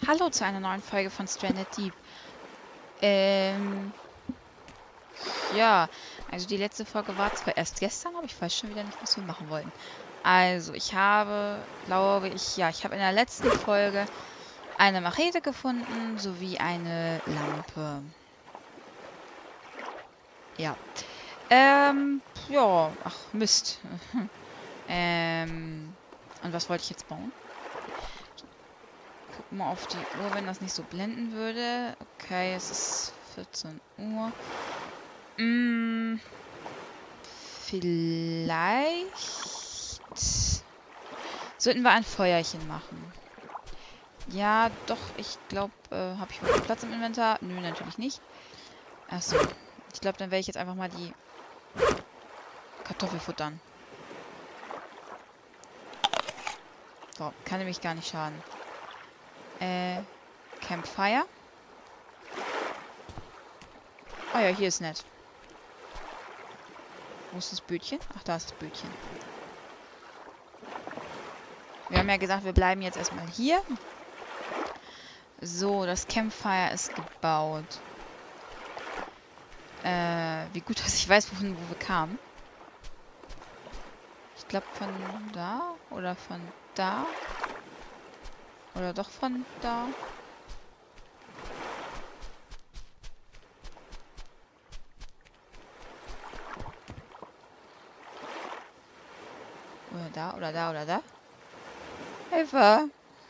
Hallo zu einer neuen Folge von Stranded Deep. Ähm, ja, also die letzte Folge war zwar erst gestern, aber ich weiß schon wieder nicht, was wir machen wollten. Also, ich habe, glaube ich, ja, ich habe in der letzten Folge eine Machete gefunden, sowie eine Lampe. Ja. Ja, ach, Mist. Und was wollte ich jetzt bauen? Guck mal auf die Uhr, wenn das nicht so blenden würde. Okay, es ist 14 Uhr. Vielleicht sollten wir ein Feuerchen machen. Ja, doch, ich glaube, habe ich überhaupt Platz im Inventar? Nö, natürlich nicht. Achso. Ich glaube, dann werde ich jetzt einfach mal die Kartoffel futtern. So, kann nämlich gar nicht schaden. Campfire. Oh ja, hier ist nett. Wo ist das Bötchen? Ach, da ist das Bötchen. Wir haben ja gesagt, wir bleiben jetzt erstmal hier. So, das Campfire ist gebaut. Wie gut, dass ich weiß, wo wir kamen. Ich glaube von da oder von da. Oder doch von da. Oder da, oder da, oder da. Hilfe!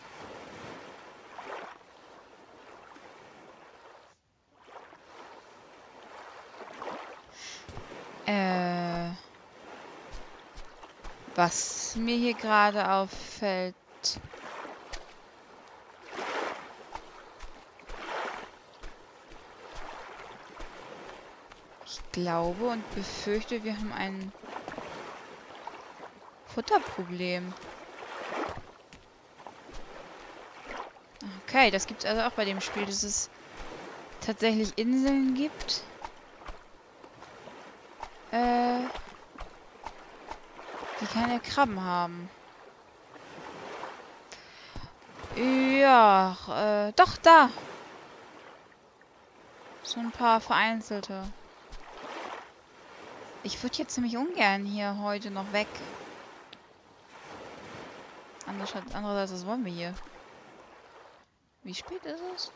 Was mir hier gerade auffällt. Ich glaube und befürchte, wir haben ein Futterproblem. Okay, das gibt es also auch bei dem Spiel, dass es tatsächlich Inseln gibt. Die keine Krabben haben. Ja, doch, da. So ein paar vereinzelte. Ich würde jetzt nämlich ungern hier heute noch weg. Andererseits, was wollen wir hier? Wie spät ist es?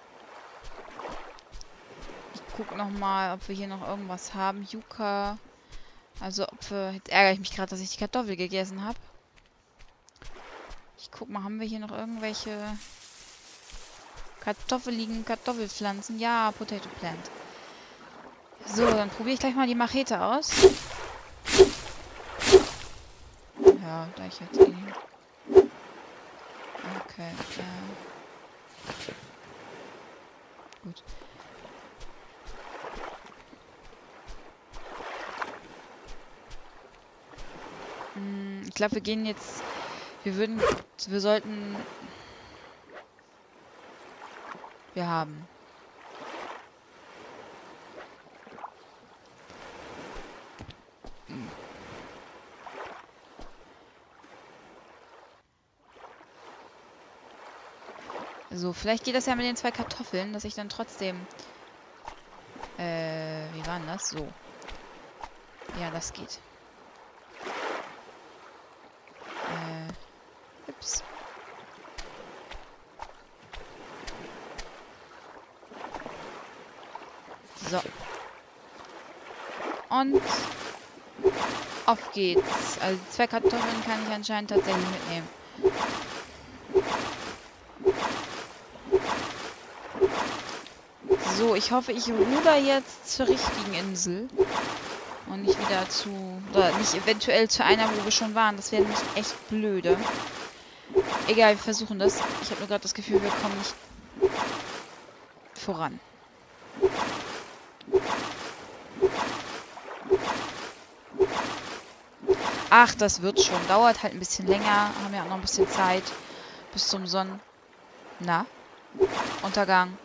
Ich gucke nochmal, ob wir hier noch irgendwas haben. Yucca. Also, ob wir... Jetzt ärgere ich mich gerade, dass ich die Kartoffel gegessen habe. Ich guck mal, haben wir hier noch irgendwelche kartoffeligen Kartoffelpflanzen? Ja, Potato Plant. So, dann probiere ich gleich mal die Machete aus. Ja, da ich jetzt eh... Okay, gut. Ich glaube, wir gehen jetzt... Wir sollten... Wir haben... So, vielleicht geht das ja mit den 2 Kartoffeln, dass ich dann trotzdem... wie war denn das? So. Ja, das geht. Ups. So. Und... Auf geht's. Also 2 Kartoffeln kann ich anscheinend tatsächlich mitnehmen. So, ich hoffe, ich ruder jetzt zur richtigen Insel. Und nicht wieder zu... Oder nicht eventuell zu einer, wo wir schon waren. Das wäre nämlich echt blöde. Egal, wir versuchen das. Ich habe nur gerade das Gefühl, wir kommen nicht voran. Ach, das wird schon. Dauert halt ein bisschen länger. Haben ja auch noch ein bisschen Zeit. Bis zum Untergang.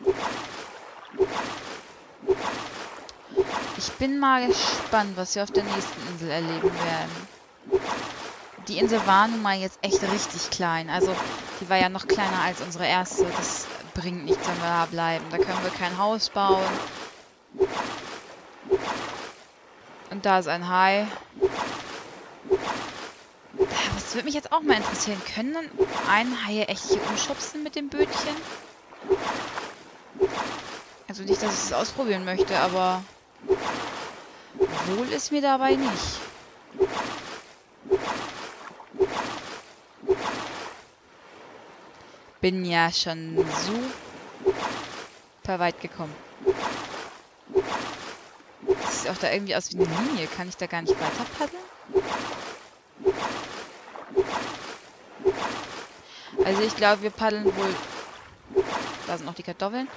Ich bin mal gespannt, was wir auf der nächsten Insel erleben werden. Die Insel war nun mal jetzt echt richtig klein. Also, die war ja noch kleiner als unsere erste. Das bringt nichts, wenn wir da bleiben. Da können wir kein Haus bauen. Und da ist ein Hai. Das würde mich jetzt auch mal interessieren. Können dann ein Haie echt hier umschubsen mit dem Bötchen? Also nicht, dass ich es ausprobieren möchte, aber wohl ist mir dabei nicht. Bin ja schon super weit gekommen. Das sieht auch da irgendwie aus wie eine Linie. Kann ich da gar nicht weiter paddeln? Also ich glaube, wir paddeln wohl... Da sind noch die Kartoffeln.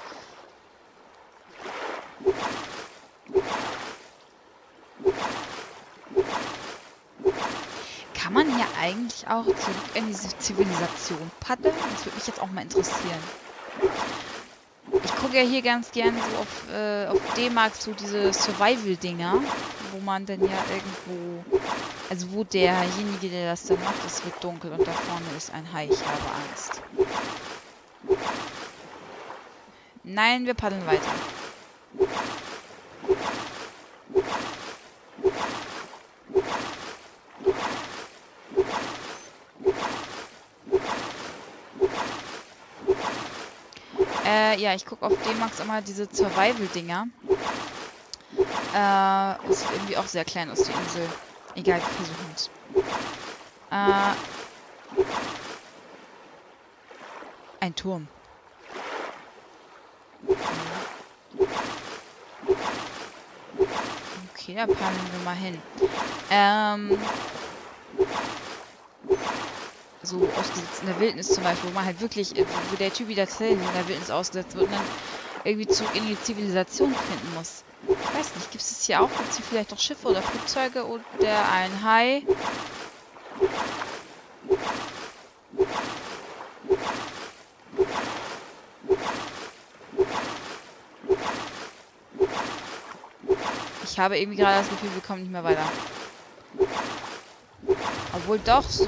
Kann man hier eigentlich auch zurück in diese Zivilisation paddeln? Das würde mich jetzt auch mal interessieren. Ich gucke ja hier ganz gern so auf D-Mark so diese Survival-Dinger, wo man dann ja irgendwo... Also wo derjenige, der das dann macht, es wird dunkel und da vorne ist ein Hai. Ich habe Angst. Nein, wir paddeln weiter. Ja, ich gucke auf D-Max immer diese Survival-Dinger. Ist irgendwie auch sehr klein aus, die Insel. Egal, wir versuchen es. Ein Turm. Okay, da paddeln wir mal hin. So ausgesetzt in der Wildnis zum Beispiel, wo man halt wirklich, wo der Typ wieder in der Wildnis ausgesetzt wird und dann irgendwie zurück in die Zivilisation finden muss. Ich weiß nicht, gibt es das hier auch? Gibt es hier vielleicht auch Schiffe oder Flugzeuge oder ein Hai? Ich habe irgendwie gerade das Gefühl, wir kommen nicht mehr weiter. Obwohl doch so...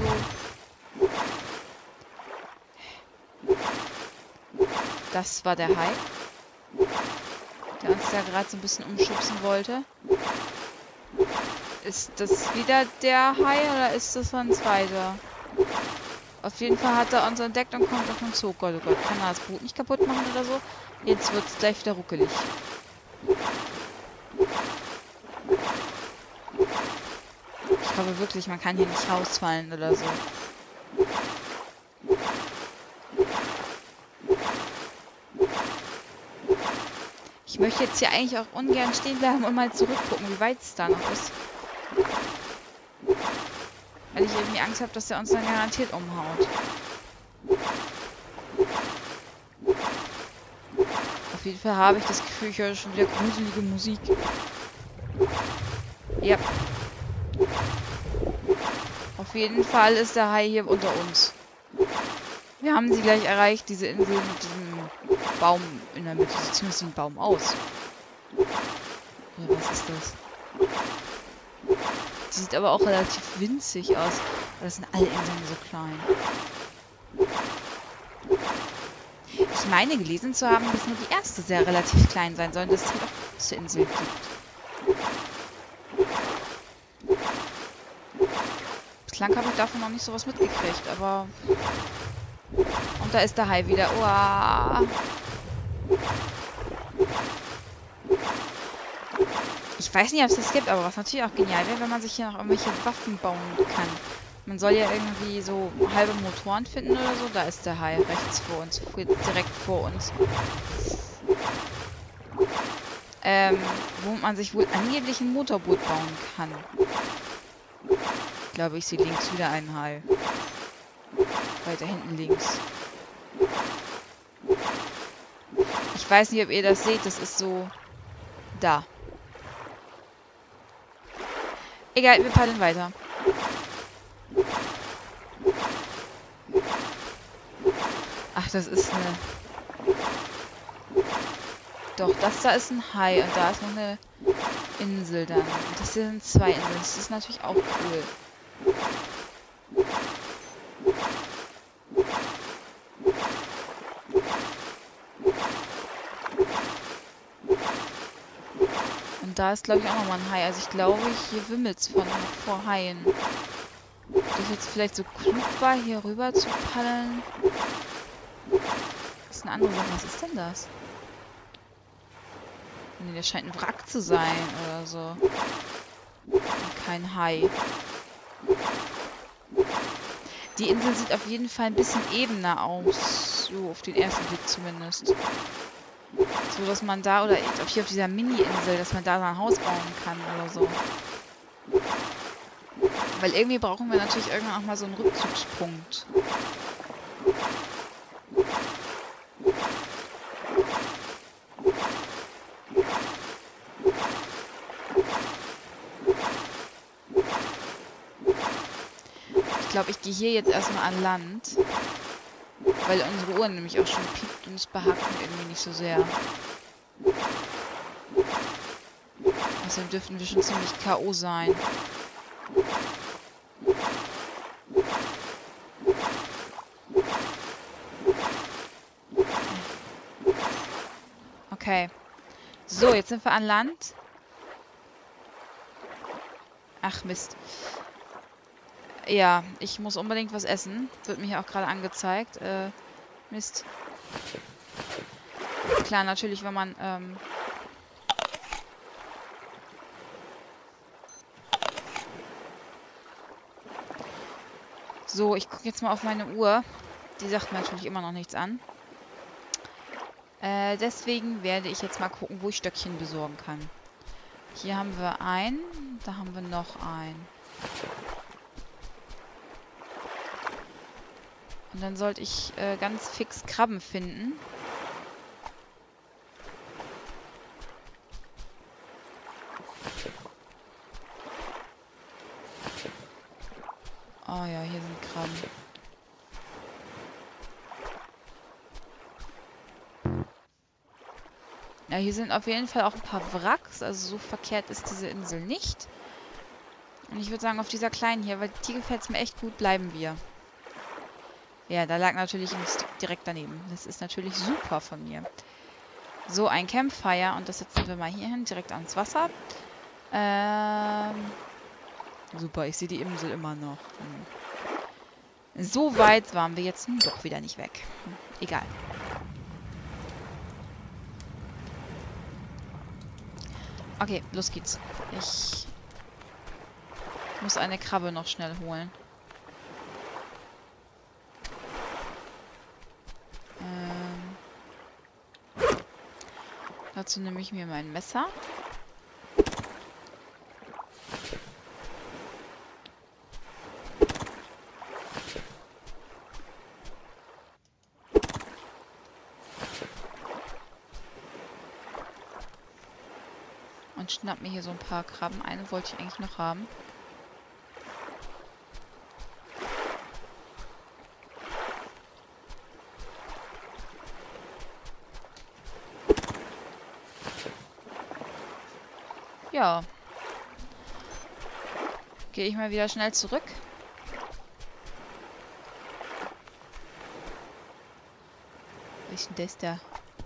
Das war der Hai, der uns da gerade so ein bisschen umschubsen wollte. Ist das wieder der Hai oder ist das ein zweiter? Auf jeden Fall hat er uns entdeckt und kommt auf uns zu. Oh Gott, kann er das Boot nicht kaputt machen oder so? Jetzt wird es gleich wieder ruckelig. Ich hoffe wirklich, man kann hier nicht rausfallen oder so. Ich möchte jetzt hier eigentlich auch ungern stehen bleiben und mal zurückgucken, wie weit es da noch ist. Weil ich irgendwie Angst habe, dass der uns dann garantiert umhaut. Auf jeden Fall habe ich das Gefühl, ich höre schon wieder gruselige Musik. Ja. Auf jeden Fall ist der Hai hier unter uns. Wir haben sie gleich erreicht, diese Insel mit diesem Baum in der Mitte. Sieht zumindest wie ein Baum aus. Ja, was ist das? Die sieht aber auch relativ winzig aus. Das sind alle Inseln so klein. Ich meine gelesen zu haben, dass nur die erste sehr relativ klein sein soll, dass es halt auch große Inseln gibt. Bislang habe ich davon noch nicht sowas mitgekriegt, aber... Und da ist der Hai wieder. Uah. Ich weiß nicht, ob es das gibt, aber was natürlich auch genial wäre, wenn man sich hier noch irgendwelche Waffen bauen kann. Man soll ja irgendwie so halbe Motoren finden oder so. Da ist der Hai rechts vor uns, direkt vor uns. Wo man sich wohl angeblich ein Motorboot bauen kann. Ich glaube, ich sehe links wieder einen Hai. Weiter hinten links. Ich weiß nicht, ob ihr das seht. Das ist so... Da. Egal, wir paddeln weiter. Ach, das ist eine... Doch, das da ist ein Hai und da ist noch eine Insel dann. Und das hier sind zwei Inseln. Das ist natürlich auch cool. Und da ist, glaube ich, auch nochmal ein Hai. Also ich glaube, hier wimmelt's vor Haien. Ob das jetzt vielleicht so klug war, hier rüber zu paddeln. Das ist eine andere Sache. Was ist denn das? Nee, der scheint ein Wrack zu sein oder so. Und kein Hai. Die Insel sieht auf jeden Fall ein bisschen ebener aus. So, auf den ersten Blick zumindest. So, dass man da, oder hier auf dieser Mini-Insel, dass man da ein Haus bauen kann oder so. Weil irgendwie brauchen wir natürlich irgendwann auch mal so einen Rückzugspunkt. Ich glaube, ich gehe hier jetzt erstmal an Land. Weil unsere Uhr nämlich auch schon piept und es behagt mir irgendwie nicht so sehr. Außerdem dürften wir schon ziemlich K.O. sein. Okay. So, jetzt sind wir an Land. Ach, Mist. Ja, ich muss unbedingt was essen. Wird mir hier auch gerade angezeigt. Mist. Klar, natürlich, wenn man, So, ich gucke jetzt mal auf meine Uhr. Die sagt mir natürlich immer noch nichts an. Deswegen werde ich jetzt mal gucken, wo ich Stöckchen besorgen kann. Hier haben wir einen. Da haben wir noch einen. Und dann sollte ich ganz fix Krabben finden. Oh ja, hier sind Krabben. Ja, hier sind auf jeden Fall auch ein paar Wracks. Also so verkehrt ist diese Insel nicht. Und ich würde sagen, auf dieser kleinen hier, weil die gefällt es mir echt gut, bleiben wir. Ja, da lag natürlich ein Stick direkt daneben. Das ist natürlich super von mir. So, ein Campfire. Und das setzen wir mal hier hin, direkt ans Wasser. Super, ich sehe die Insel immer noch. So weit waren wir jetzt doch wieder nicht weg. Egal. Okay, los geht's. Ich muss eine Krabbe noch schnell holen. Dazu nehme ich mir mein Messer. Und schnapp mir hier so ein paar Krabben. Eine wollte ich eigentlich noch haben. Ja. Gehe ich mal wieder schnell zurück. Wo ist denn das da?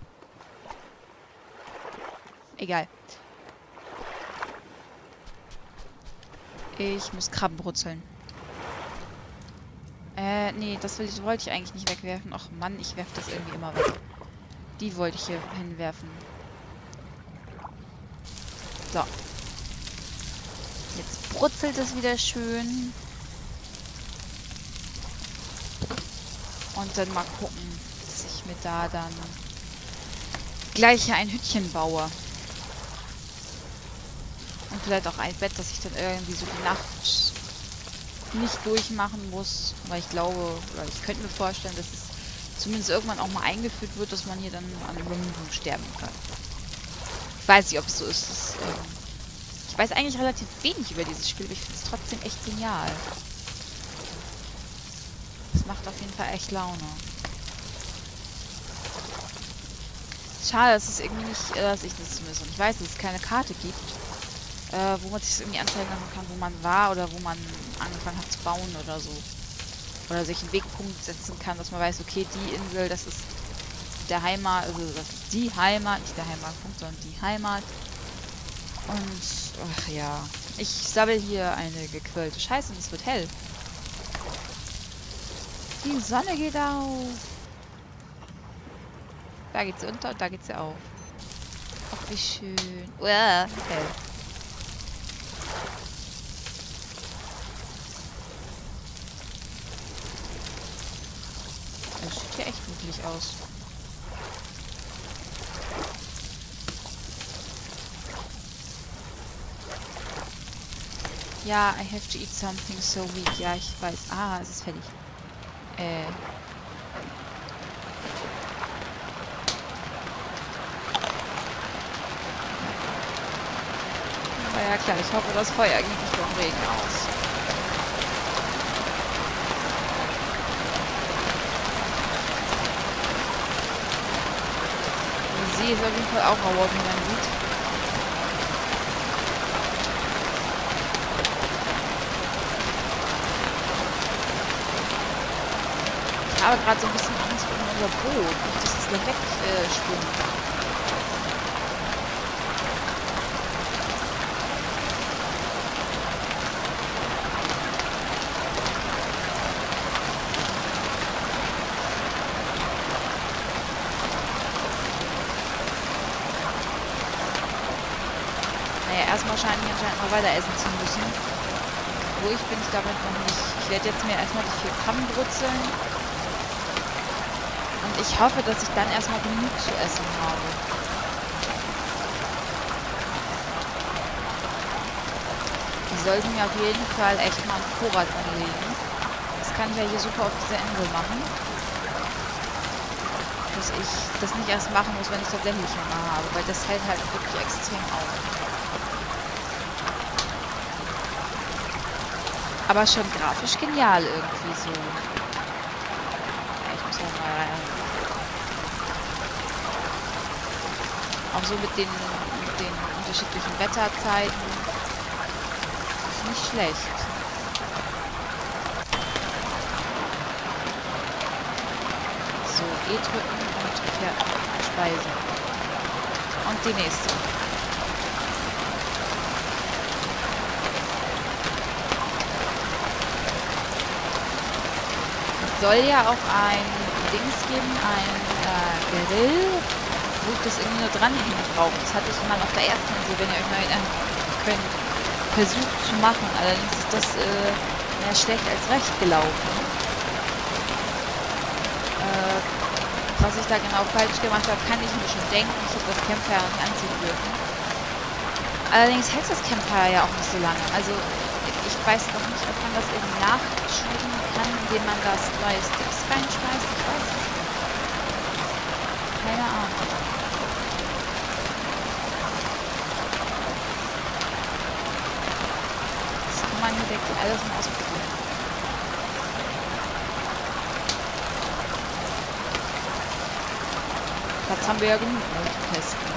Egal. Ich muss Krabben brutzeln. Nee, das wollte ich eigentlich nicht wegwerfen. Och Mann, ich werfe das irgendwie immer weg. Die wollte ich hier hinwerfen. So. Jetzt brutzelt es wieder schön. Und dann mal gucken, dass ich mir da dann gleich hier ein Hütchen baue. Und vielleicht auch ein Bett, dass ich dann irgendwie so die Nacht nicht durchmachen muss. Weil ich glaube, oder ich könnte mir vorstellen, dass es zumindest irgendwann auch mal eingeführt wird, dass man hier dann an Übermüdung sterben kann. Ich weiß nicht, ob es so ist. Ich weiß eigentlich relativ wenig über dieses Spiel, aber ich finde es trotzdem echt genial. Es macht auf jeden Fall echt Laune. Schade, dass es irgendwie nicht, dass ich das zumindest nicht weiß, dass es keine Karte gibt, wo man sich das irgendwie anzeigen lassen kann, wo man war oder wo man angefangen hat zu bauen oder so. Oder sich einen Wegpunkt setzen kann, dass man weiß, okay, die Insel, das ist der Heimat, also das ist die Heimat, nicht der Heimatpunkt, sondern die Heimat. Und, ach ja, ich sammle hier eine gequirlte Scheiße und es wird hell. Die Sonne geht auf. Da geht sie unter und da geht sie auf. Ach, wie schön. Uah, hell. Das sieht hier echt wirklich aus. Ja, I have to eat something so weak. Ja, ich weiß. Ah, es ist fertig. Aber ja klar, ich hoffe, das Feuer geht nicht vom Regen aus. Der See ist auf jeden Fall auch rauer, wie man sieht. Ich habe gerade so ein bisschen Angst um unser Boot, nicht, dass es gleich wegschwimmt. Naja, erstmal scheine ich anscheinend mal weiter essen zu müssen. Ruhig bin ich damit noch nicht. Ich werde jetzt mir erstmal die 4 Krabben brutzeln. Und ich hoffe, dass ich dann erstmal genug zu essen habe. Die sollten mir auf jeden Fall echt mal einen Vorrat anlegen. Das kann ich ja hier super auf dieser Insel machen. Dass ich das nicht erst machen muss, wenn ich tatsächlich Hunger habe. Weil das hält halt wirklich extrem auf. Aber schon grafisch genial irgendwie so. Ja, ich muss ja mal rein. Auch so mit den unterschiedlichen Wetterzeiten. Ist nicht schlecht. So, E drücken und Speise. Und die nächste. Es soll ja auch ein Dings geben, ein Grill, wo ich das irgendwie nur dranhängen brauche. Das hatte ich mal auf der ersten Insel, wenn ihr euch mal erinnern könnt, versucht zu machen. Allerdings ist das mehr schlecht als recht gelaufen. Was ich da genau falsch gemacht habe, kann ich mir schon denken. Ich habe das Campfire nicht anziehen dürfen. Allerdings hält das Campfire ja auch nicht so lange. Also ich weiß noch nicht, ob man das irgendwie nachschieben kann, indem man das neue Sticks reinschmeißt. Ich weiß es nicht. Keine Ahnung. Das kann man hier, denke ich, alles mal ausprobieren. Platz haben wir ja genug, um zu testen.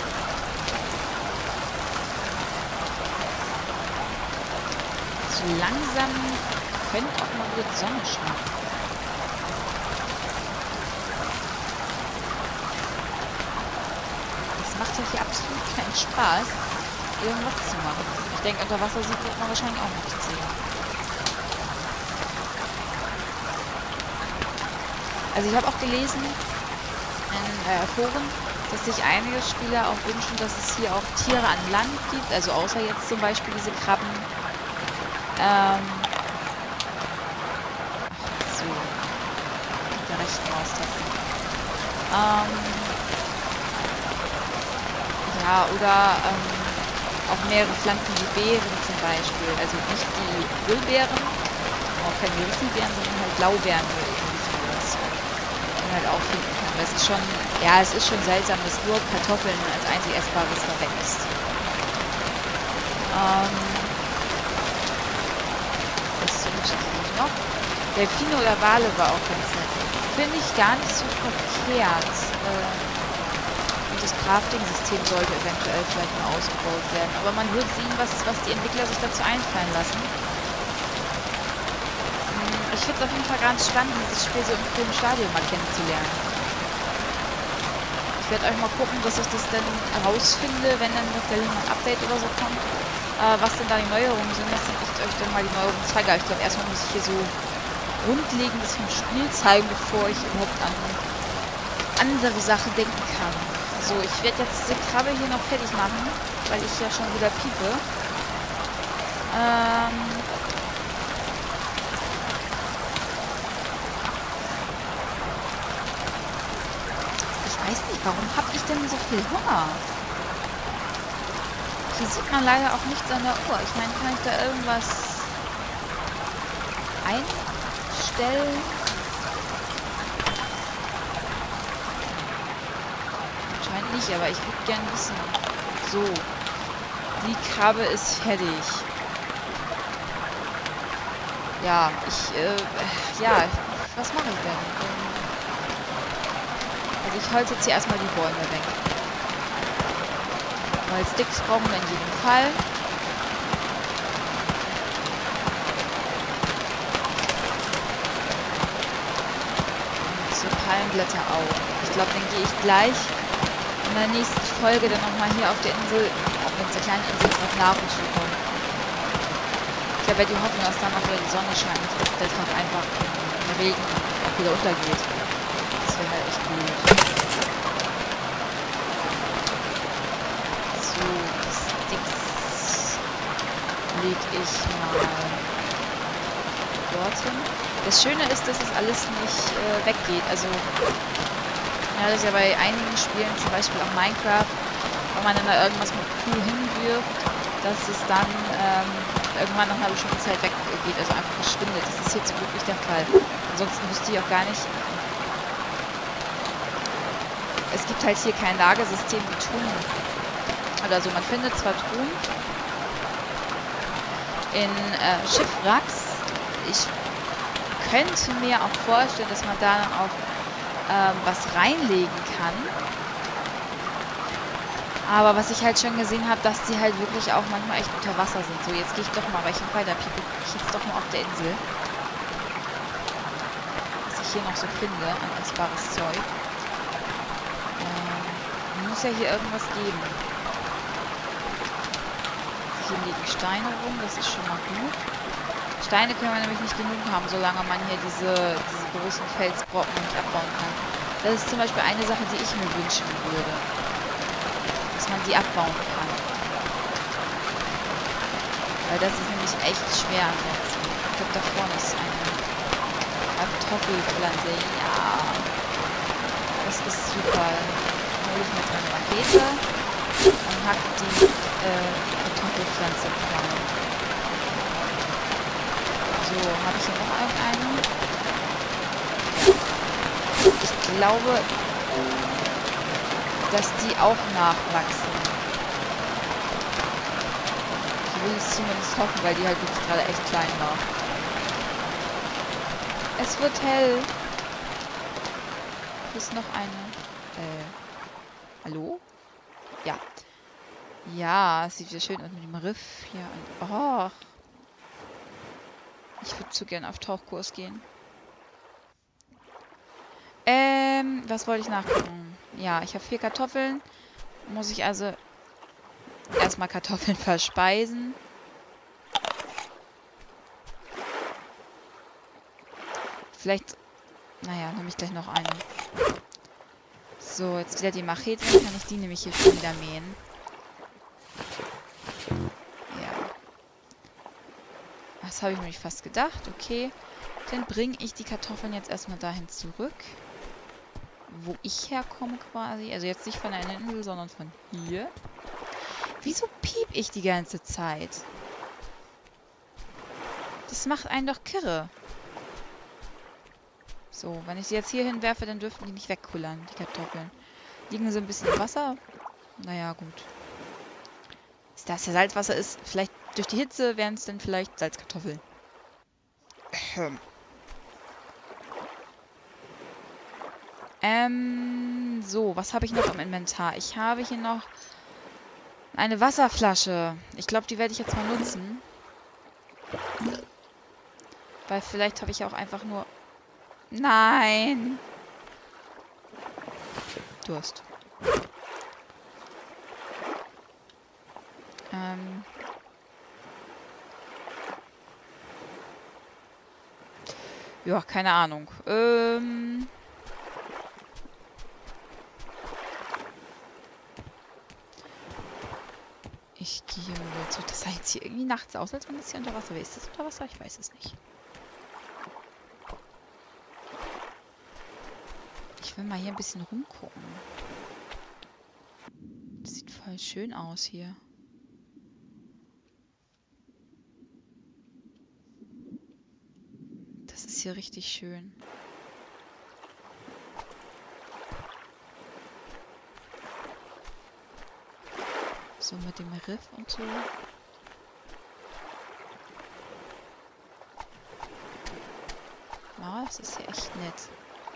So langsam könnte auch mal wieder die Sonne scheinen. Das macht ja hier absolut keinen Spaß, irgendwas zu machen. Ich denke, unter Wasser sieht man wahrscheinlich auch nichts sehen. Also ich habe auch gelesen in Foren, dass sich einige Spieler auch wünschen, dass es hier auch Tiere an Land gibt, also außer jetzt zum Beispiel diese Krabben. So. Mit der rechten Maustaste. Ja, oder auch mehrere Pflanzen wie Beeren zum Beispiel. Also nicht die Grillbeeren, auch keine Riesenbeeren, sondern halt Blaubeeren oder irgendwie sowas. Und halt auch finden kann. Das ist schon, ja, es ist schon seltsam, dass nur Kartoffeln als einzig essbares da wächst. Noch. Delfine oder Wale war auch ganz nett. Finde ich gar nicht so verkehrt. Und das Crafting-System sollte eventuell vielleicht mal ausgebaut werden. Aber man wird sehen, was die Entwickler sich dazu einfallen lassen. Ich finde es auf jeden Fall ganz spannend, dieses Spiel so im frühen Stadium mal kennenzulernen. Ich Ich werde euch mal gucken, dass ich das dann herausfinde, wenn dann noch vielleicht mal ein Update oder so kommt. Was denn da die Neuerungen sind, dass ich euch dann mal die Neuerungen zeige. Aber ich glaube, erstmal muss ich hier so Grundlegendes vom Spiel zeigen, bevor ich überhaupt an andere Sachen denken kann. So, ich werde jetzt die Krabbe hier noch fertig machen, weil ich ja schon wieder piepe. Ich weiß nicht, warum habe ich denn so viel Hunger? Hier sieht man leider auch nichts an der Uhr. Ich meine, kann ich da irgendwas einstellen? Anscheinend nicht, aber ich würde gerne wissen. So. Die Krabbe ist fertig. Ja, ja, was mache ich denn? Also ich holze jetzt hier erstmal die Bäume weg. Weil Sticks brauchen wir in jedem Fall. Und so Palmblätter auch. Ich glaube, dann gehe ich gleich in der nächsten Folge dann nochmal hier auf der Insel, auch wenn es eine kleine Insel ist, auf Nahrung zukommen. Ich habe ja die Hoffnung, dass dann noch wieder die Sonne scheint, dass der Tag einfach im Regen auch wieder untergeht. Das wäre halt echt gut. So, die Sticks lege ich mal dorthin. Das Schöne ist, dass es alles nicht weggeht. Also, ja, das ist ja bei einigen Spielen, zum Beispiel auch Minecraft, wenn man dann da irgendwas mit Q hinwirft, dass es dann irgendwann nach einer bestimmten Zeit weggeht, also einfach verschwindet. Das ist hier zum Glück nicht der Fall. Ansonsten wüsste ich auch gar nicht. Es gibt halt hier kein Lagersystem wie Truhen oder so. Man findet zwar Truhen in Schiffwracks. Ich könnte mir auch vorstellen, dass man da dann auch was reinlegen kann. Aber was ich halt schon gesehen habe, dass die halt wirklich auch manchmal echt unter Wasser sind. So, jetzt gehe ich doch mal, weil ich noch weiter piepe, ich jetzt doch mal auf der Insel. Was ich hier noch so finde an essbares Zeug. Muss ja hier irgendwas geben. Hier liegen Steine rum, das ist schon mal gut. Steine können wir nämlich nicht genug haben, solange man hier diese großen Felsbrocken nicht abbauen kann. Das ist zum Beispiel eine Sache, die ich mir wünschen würde. Dass man die abbauen kann. Weil das ist nämlich echt schwer ansonsten. Ich glaube, da vorne ist eine Kartoffelpflanze. Ja. Das ist super. Dann hole ich mir jetzt meine Rakete und hack die Kartoffelpflanze klein. So, habe ich hier noch irgendeinen? Ja. Ich glaube, dass die auch nachwachsen. Ich will es zumindest hoffen, weil die halt wirklich gerade echt klein war. Es wird hell. Hier ist noch eine. Hallo? Ja. Ja, es sieht sehr schön aus mit dem Riff hier. Und, oh. Ich würde zu gern auf Tauchkurs gehen. Was wollte ich nachgucken? Ja, ich habe 4 Kartoffeln. Muss ich also erstmal Kartoffeln verspeisen. Vielleicht, naja, nehme ich gleich noch eine. So, jetzt wieder die Machete. Dann kann ich die nämlich hier schon wieder mähen. Ja. Das habe ich mir fast gedacht. Okay. Dann bringe ich die Kartoffeln jetzt erstmal dahin zurück. Wo ich herkomme quasi. Also jetzt nicht von einer Insel, sondern von hier. Wieso piep ich die ganze Zeit? Das macht einen doch kirre. So, wenn ich sie jetzt hier hinwerfe, dann dürften die nicht wegkullern, die Kartoffeln. Liegen so ein bisschen im Wasser. Naja, gut. Da es ja Salzwasser ist, vielleicht durch die Hitze wären es dann vielleicht Salzkartoffeln. So, was habe ich noch im Inventar? Ich habe hier noch eine Wasserflasche. Ich glaube, die werde ich jetzt mal nutzen. Weil vielleicht habe ich auch einfach nur... Nein! Durst. Ja, keine Ahnung. Ich gehe wohl zu. Das sah jetzt hier irgendwie nachts aus, als wenn das hier unter Wasser wäre. Ist das unter Wasser? Ich weiß es nicht. Ich will mal hier ein bisschen rumgucken. Das sieht voll schön aus hier. Das ist hier richtig schön. So mit dem Riff und so. Ja, das ist hier echt nett.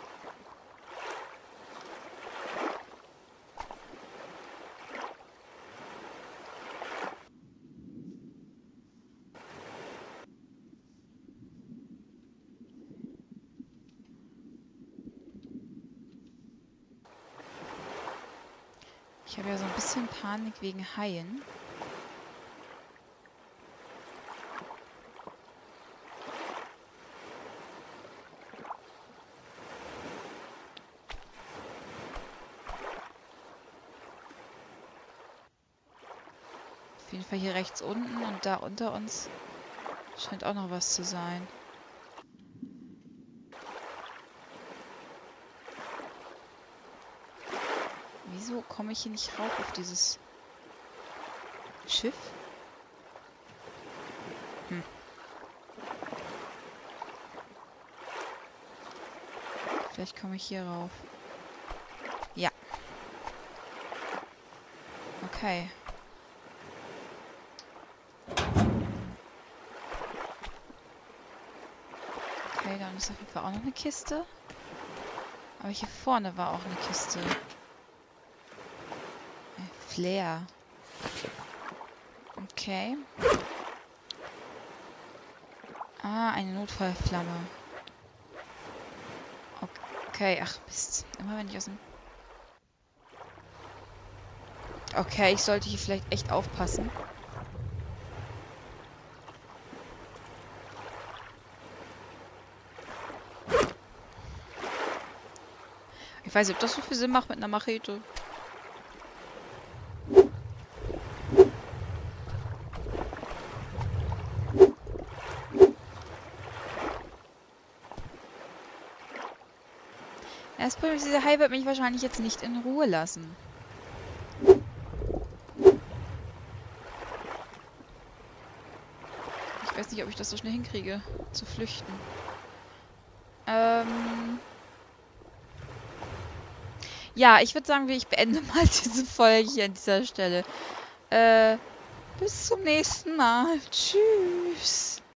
Ich habe ja so ein bisschen Panik wegen Haien. Auf jeden Fall hier rechts unten und da unter uns scheint auch noch was zu sein. Wieso komme ich hier nicht rauf auf dieses Schiff? Vielleicht komme ich hier rauf. Ja. Okay. Okay, dann ist auf jeden Fall auch noch eine Kiste. Aber hier vorne war auch eine Kiste. Flair. Okay. Ah, eine Notfallflamme. Okay, ach Mist. Immer wenn ich aus dem... Okay, ich sollte hier vielleicht echt aufpassen. Ich weiß nicht, ob das so viel Sinn macht mit einer Machete. Das Problem ist, dieser Hai wird mich wahrscheinlich jetzt nicht in Ruhe lassen. Ich weiß nicht, ob ich das so schnell hinkriege, zu flüchten. Ja, ich würde sagen, ich beende mal diese Folge hier an dieser Stelle. Bis zum nächsten Mal. Tschüss.